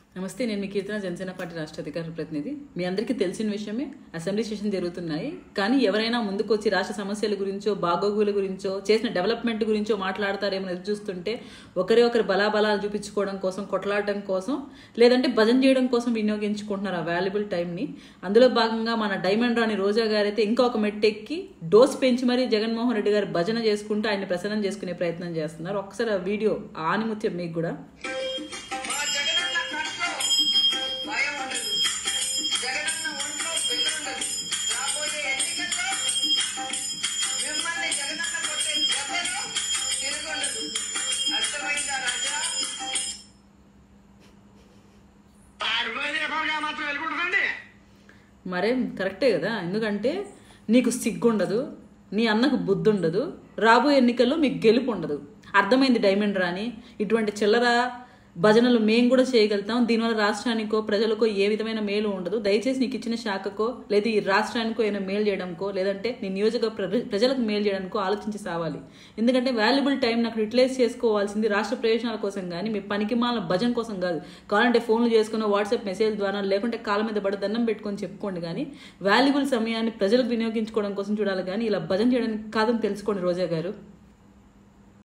నమస్తే, నేను మీ కీర్తన, జనసేన పార్టీ రాష్ట్ర అధికార ప్రతినిధి. మీ అందరికీ తెలిసిన విషయమే, అసెంబ్లీ సెషన్ జరుగుతున్నాయి. కానీ ఎవరైనా ముందుకు వచ్చి రాష్ట్ర సమస్యల గురించో, బాగోగుల గురించో, చేసిన డెవలప్మెంట్ గురించో మాట్లాడతారేమో ఎదురు చూస్తుంటే ఒకరి బలాబలాలు చూపించుకోవడం కోసం, కొట్లాడటం కోసం, లేదంటే భజన చేయడం కోసం వినియోగించుకుంటున్నారు ఆ వాల్యుబుల్ టైంని. అందులో భాగంగా మన డైమండ్ రాణి రోజా గారైతే ఇంకొక మెట్టెక్కి డోస్ పెంచి మరీ జగన్మోహన్ రెడ్డి గారు భజన చేసుకుంటూ ఆయన్ని ప్రసన్నం చేసుకునే ప్రయత్నం చేస్తున్నారు. ఒకసారి ఆ వీడియో ఆనిముత్యం మీకు కూడా. మరేం కరెక్టే కదా. ఎందుకంటే నీకు సిగ్గుండదు, నీ అన్నకు బుద్ధి ఉండదు, రాబోయే ఎన్నికల్లో మీకు గెలుపు ఉండదు. అర్థమైంది డైమండ్ రాణి. ఇటువంటి చిల్లర భజనలు మేము కూడా చేయగలుగుతాం. దీనివల్ల రాష్ట్రానికో ప్రజలకో ఏ విధమైన మేలు ఉండదు. దయచేసి నీకు ఇచ్చిన శాఖకో లేదా ఈ రాష్ట్రానికో ఏమైనా మేలు చేయడానికో లేదంటే నీ నియోజక ప్రజలకు మేలు చేయడానికో ఆలోచించి సావాలి. ఎందుకంటే వాల్యుబుల్ టైం నాకు యూటిలైజ్ చేసుకోవాల్సింది రాష్ట్ర ప్రయోజనాల కోసం కానీ మీ పనికిమాల భజన కోసం కాదు. కావాలంటే ఫోన్లు చేసుకున్న వాట్సాప్ మెసేజ్ ద్వారా లేకుంటే కాళ్ళ మీద పడి దండం పెట్టుకొని చెప్పుకోండి. కానీ వాల్యుబుల్ సమయాన్ని ప్రజలకు వినియోగించుకోవడం కోసం చూడాలి. కానీ ఇలా భజన చేయడానికి కాదని తెలుసుకోండి రోజా గారు.